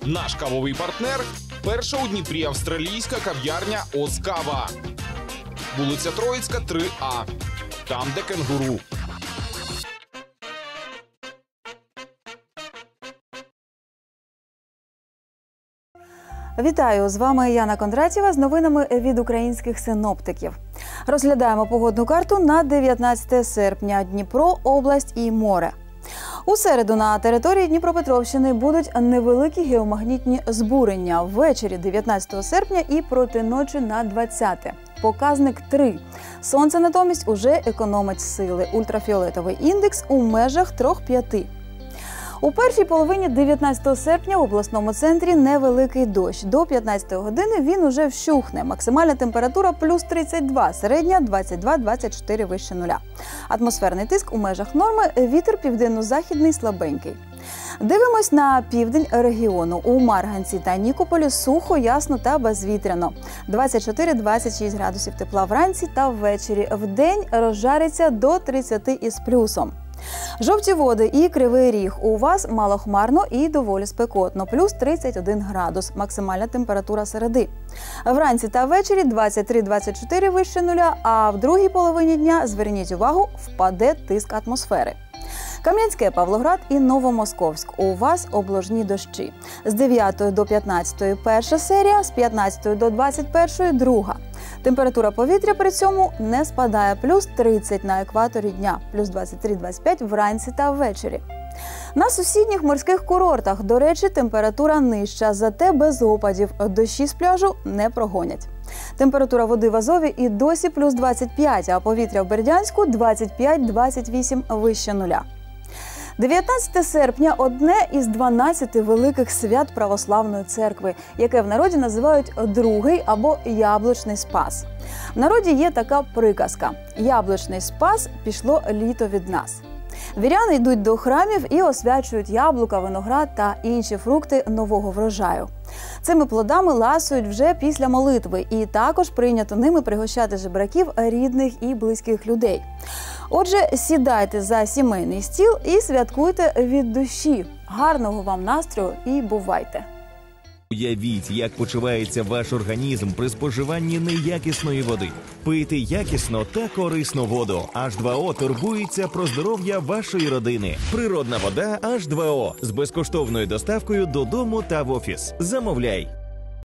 Наш кавовий партнер – перша у Дніпрі австралійська кав'ярня «Оз Кава». Вулиця Троїцька, 3А. Там, де кенгуру. Вітаю! З вами Яна Кондратєва з новинами від українських синоптиків. Розглядаємо погодну карту на 19 серпня. Дніпро, область і море. У середу на території Дніпропетровщини будуть невеликі геомагнітні збурення. Ввечері 19 серпня і проти ночі на 20. Показник 3. Сонце натомість уже економить сили. Ультрафіолетовий індекс у межах 3-5. У першій половині 19 серпня в обласному центрі невеликий дощ. До 15 години він уже вщухне. Максимальна температура плюс 32, середня 22-24 вище нуля. Атмосферний тиск у межах норми, вітер південно-західний слабенький. Дивимось на південь регіону. У Марганці та Нікополі сухо, ясно та безвітряно. 24-26 градусів тепла вранці та ввечері. Вдень розжариться до 30 із плюсом. Жовті води і Кривий Ріг. У вас малохмарно і доволі спекотно. Плюс 31 градус. Максимальна температура середи. Вранці та ввечері 23-24 вище нуля, а в другій половині дня, зверніть увагу, впаде тиск атмосфери. Кам'янське, Павлоград і Новомосковськ. У вас обложні дощі. З 9 до 15 перша серія, з 15 до 21 друга. Температура повітря при цьому не спадає. Плюс 30 на екваторі дня, плюс 23-25 вранці та ввечері. На сусідніх морських курортах, до речі, температура нижча, зате без опадів. Дощі з пляжу не прогонять. Температура води в Азові і досі плюс 25, а повітря в Бердянську 25-28 вище нуля. 19 серпня – одне із 12 великих свят Православної церкви, яке в народі називають Другий або Яблучний Спас. В народі є така приказка – «Яблучний Спас – пішло літо від нас». Віряни йдуть до храмів і освячують яблука, виноград та інші фрукти нового врожаю. Цими плодами ласують вже після молитви, і також прийнято ними пригощати жебраків, рідних і близьких людей. Отже, сідайте за сімейний стіл і святкуйте від душі. Гарного вам настрою і бувайте! Уявіть, як почувається ваш організм при споживанні неякісної води. Пийте якісну та корисну воду. H2O турбується про здоров'я вашої родини. Природна вода H2O з безкоштовною доставкою додому та в офіс. Замовляй!